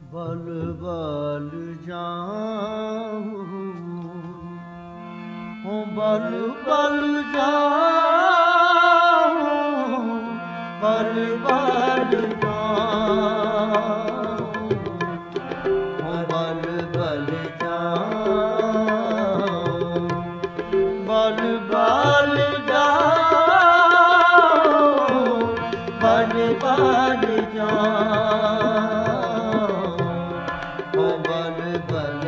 बल बल जाऊं हो बल बल जाऊं बल बल जाऊं हो बल बल जाऊं बल बल जाऊं बल बल जाऊं बल बल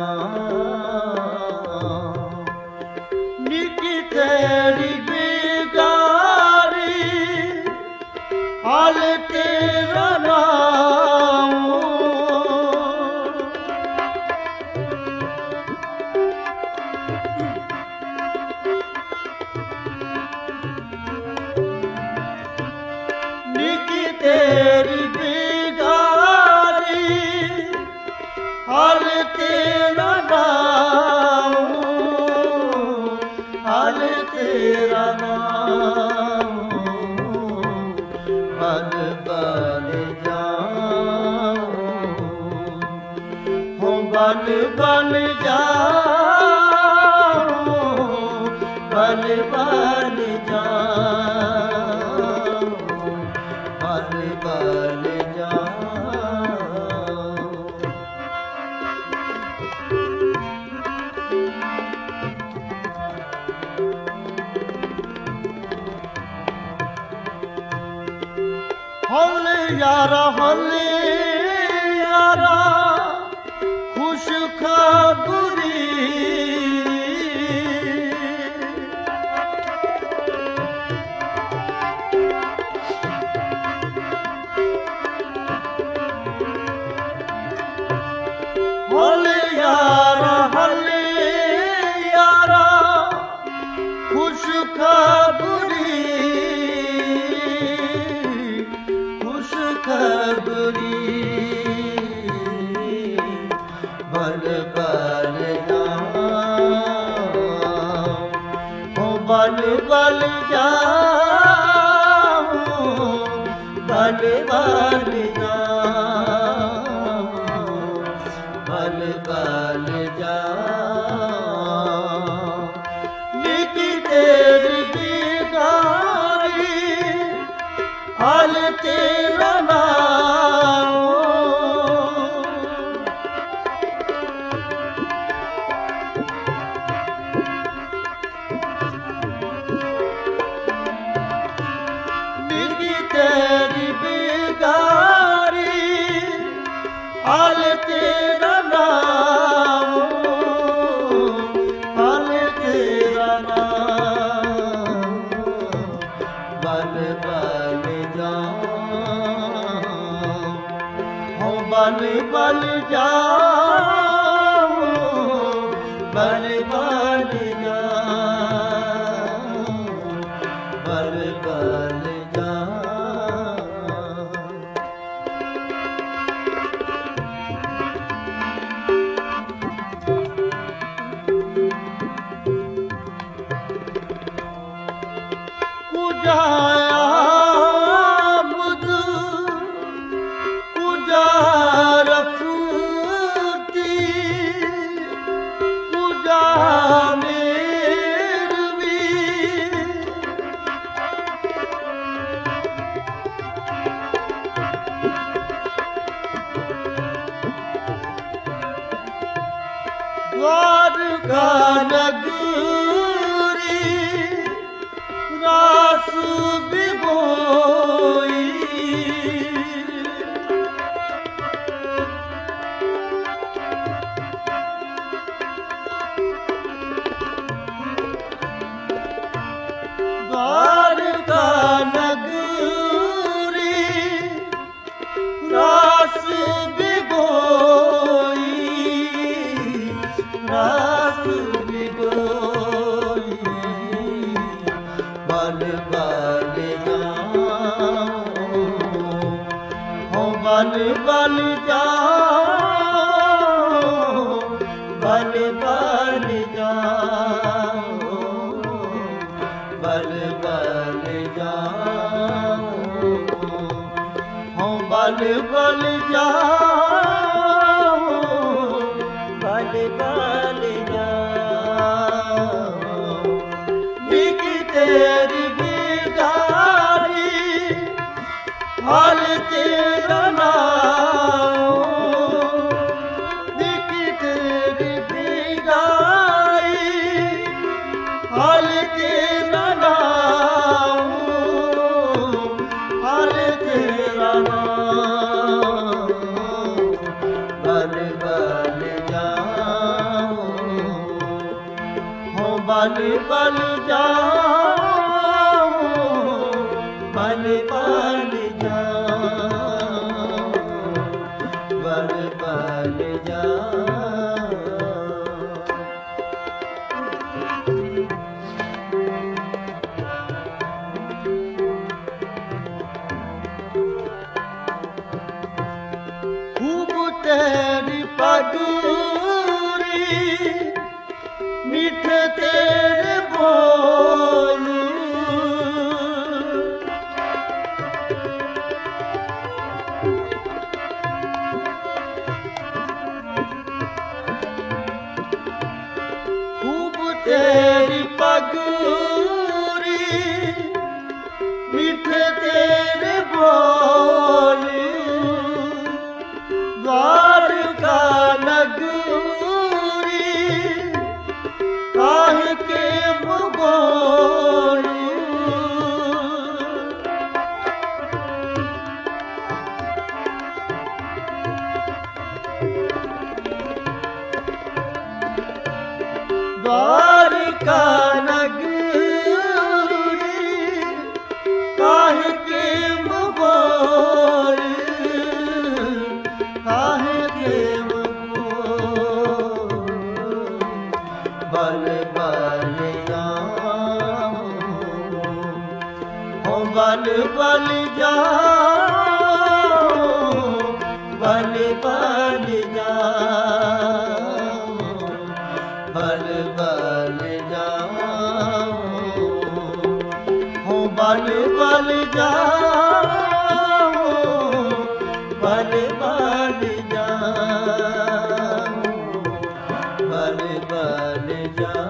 जाऊं निकी तेरी बिगारी हाल तेरा नाम निकी तेरी बिगारी हाल तेरा नाम हाल तेरा नाम बल बल जाऊं हो बल बल जाऊं बल बल जाऊं बल बल जाऊं हौले यारा खुश खबरी हौले यारा खुश खबरी खबरी बल बल जाऊं हो बल बल जाऊं बल बल जाऊं बल बल जाऊं निकी तेरी बिगारी हाल तेरा नाम निकी तेरी बिगारी हाल तेरा नाम हाल तेरा नाम बल बल जाऊं हो बल बल जाऊं बल बल जाऊं बल बल जाऊं कुजाया द्वारका नगरी रास बिगोई द्वारका नगरी रास बिगोई रास बिगोई बल बल जाऊं हो बल बल जाऊं बल बल जाऊं बल बल जाऊं हो बल बल जाऊं बल जाओ, बल बल जाओ, बल बल जाओ। खूब तेरी पगड़ी, मीठे तेरे बोल, खूब तेरी पगड़ी, मीठे तेरे बोल, द्वारका नगरी काहे के भूगोल, द्वारका नगरी काहे के भूगोल, काहे के भूगोल, बल बल जाओ, हो बल बल जाओ, बल बल जाओ, बल बल जाओ, हो बल बल जाओ, बल बल जाओ, बल बल जाओ।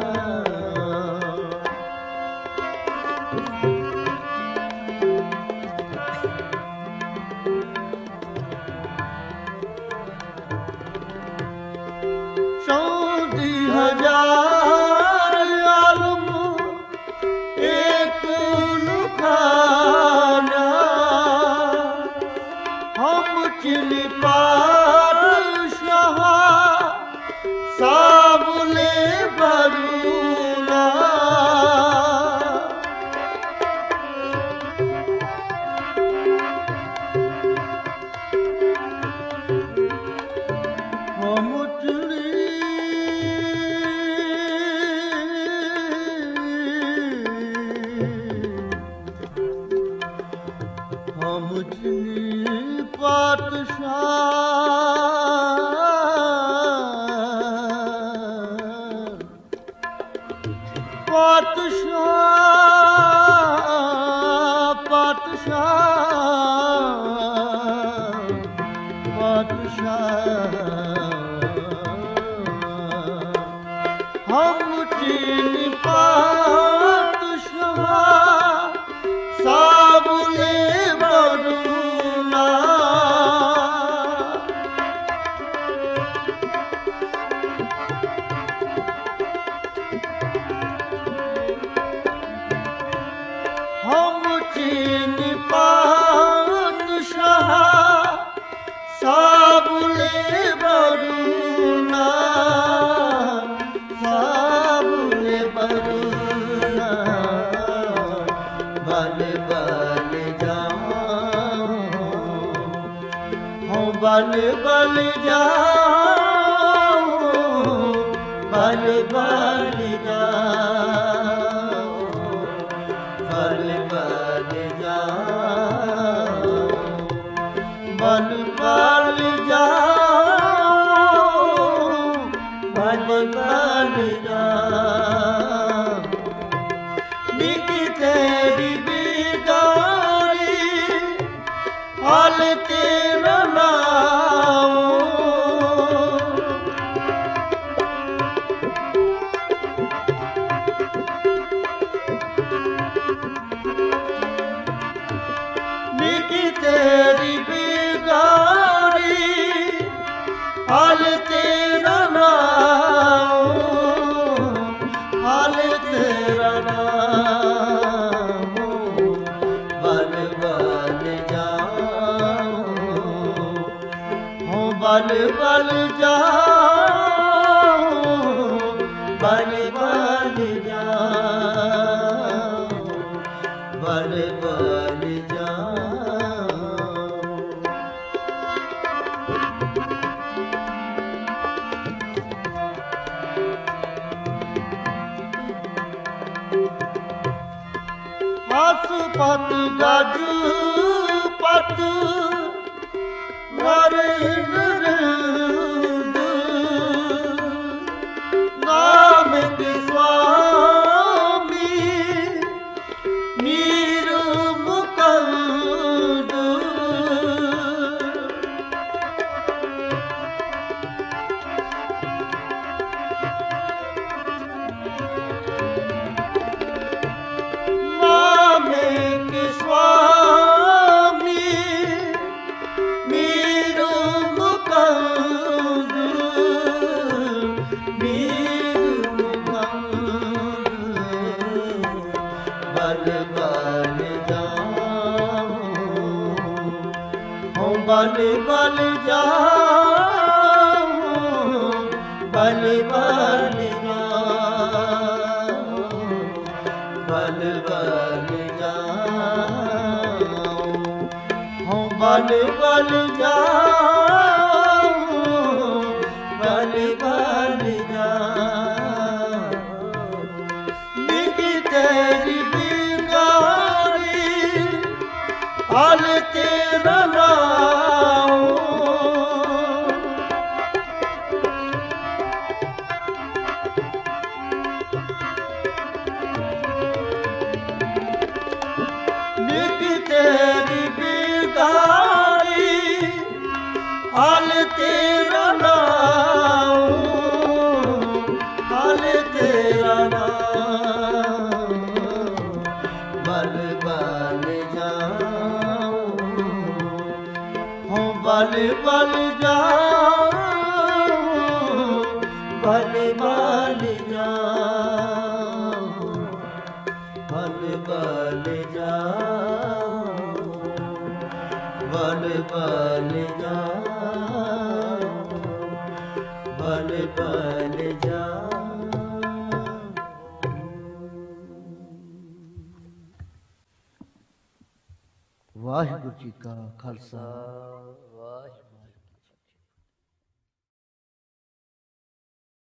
चौदी हजार आलम एक लुखाना, हम चिली पातशाह साबुले बरूना, हम चिली हम चिली पातशाह, पातशाह, पातशाह, पातशाह, हम चिली पातशाह साबुले बरूना, हम चिली पातशाह साबुले बरूना, साबुले बरूना, बल बल जाओ, हो बल बल जाओ, बल बल जाओ, बल बल जाओ, बल बल जाओ, बल बल जाओ। निकी तेरी बिगाड़ी हाल तेरा नाम, निकी तेरी बिगाड़ी हाल तेरा नाम, हाल तेरा नाम, बल बल जाओ, हो बल बल जाओ, बल बल जाओ। पत गज पत नर नानक स्वामी नीर मुकंद बल बल जाऊं बल बल जाऊं बल बल जाऊं हूँ बल बल जाऊं बल बल जाऊं निकी तेरी बिगाड़ी हाल तेरा हाल तेरा नाम हाल तेरा नाम बल बल जाऊं हूँ बल बल जाऊं बल बल जाऊं बल बल जाऊं बल बल जाऊं बल बल जाऊं। वाहिगुरु जी का खालसा